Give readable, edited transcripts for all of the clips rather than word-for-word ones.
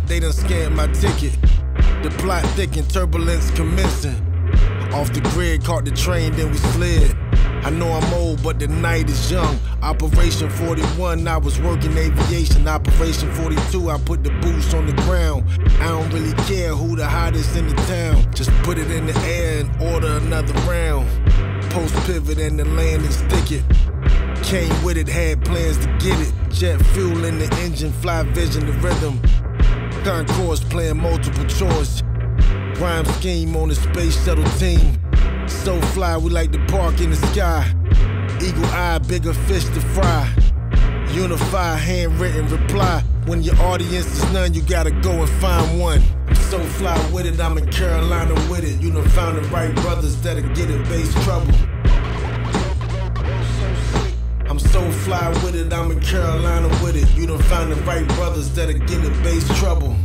it, they done scanned my ticket. The plot thick and turbulence commencing. Off the grid, caught the train, then we slid. I know I'm old, but the night is young. Operation 41, I was working aviation. Operation 42, I put the boots on the ground. I don't really care who the hottest in the town. Just put it in the air and order another round. Post pivot and the landing stick it. Came with it, had plans to get it. Jet fuel in the engine, fly vision, the rhythm. Concourse playing multiple choice. Rhyme scheme on the space shuttle team. So fly, we like to park in the sky. Eagle eye, bigger fish to fry. Unify, handwritten reply. When your audience is none, you gotta go and find one. I'm so fly with it, I'm in Carolina with it. You done found the right brothers that'll get it, bass trouble. I'm so fly with it, I'm in Carolina with it. You done found the right brothers that'll get it, bass trouble.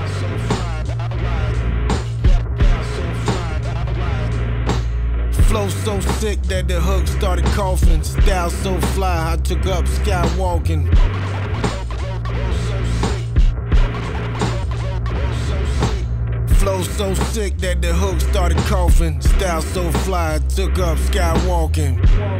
Flow so sick that the hook started coughing. Style so fly, I took up skywalking. Flow so sick that the hook started coughing. Style so fly, I took up skywalking.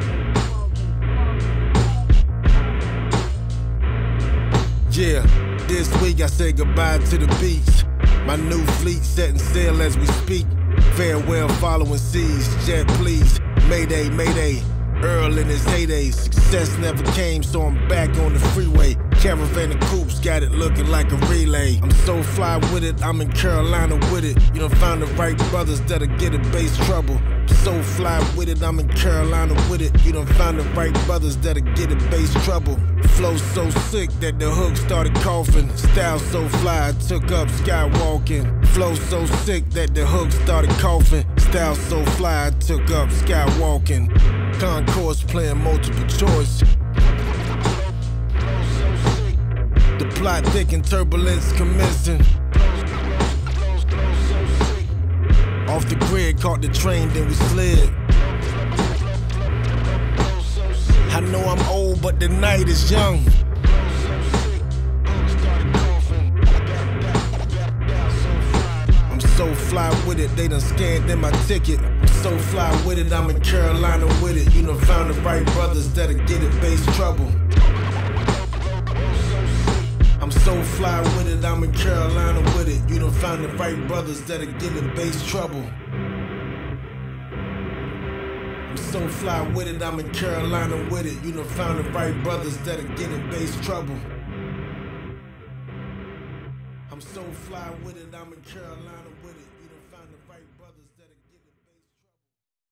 Yeah, this week I say goodbye to the beach. My new fleet setting sail as we speak. Farewell following seas, jet please. Mayday, mayday, Earl in his heyday. Success never came, so I'm back on the freeway. Caravan and coupes got it looking like a relay. I'm so fly with it, I'm in Carolina with it. You done found the right brothers that'll get it, bass trouble. So fly with it, I'm in Carolina with it. You done found the right brothers that'll get it, bass trouble. Flow so sick that the hook started coughing. Style so fly, I took up skywalking. Flow so sick that the hook started coughing. Style so fly, I took up skywalking. Concourse playing multiple choice. The plot thick and turbulence commencing. Off the grid, caught the train, then we slid. I know I'm old, but the night is young. I'm so fly with it, they done scanned in my ticket. I'm so fly with it, I'm in Carolina with it. You done found the right brothers that'll get it, bass trouble. I'm so fly with it, I'm in Carolina with it. You done found the right brothers that'll get it, bass trouble. I'm so fly with it, I'm in Carolina with it. You done found the right brothers that'll get it, bass trouble. I'm so fly with it, I'm in Carolina with it.